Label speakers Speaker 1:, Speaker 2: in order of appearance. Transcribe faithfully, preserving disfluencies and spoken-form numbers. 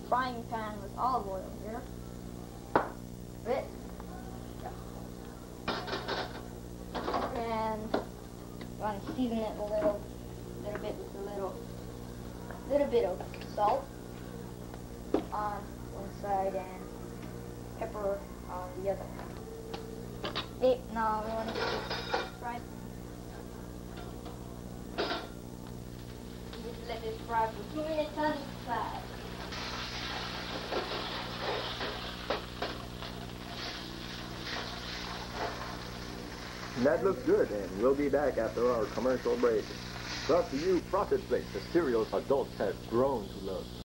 Speaker 1: frying pan with olive oil here. Bit. And you want to season it a little, little bit with a little, little bit of salt on one side and pepper on the other. Okay, now we want to get this fried. Just let this fry for two minutes on each side.
Speaker 2: That looks good, and we'll be back after our commercial break. Brought to you, Frosted Flakes, the cereals adults have grown to love.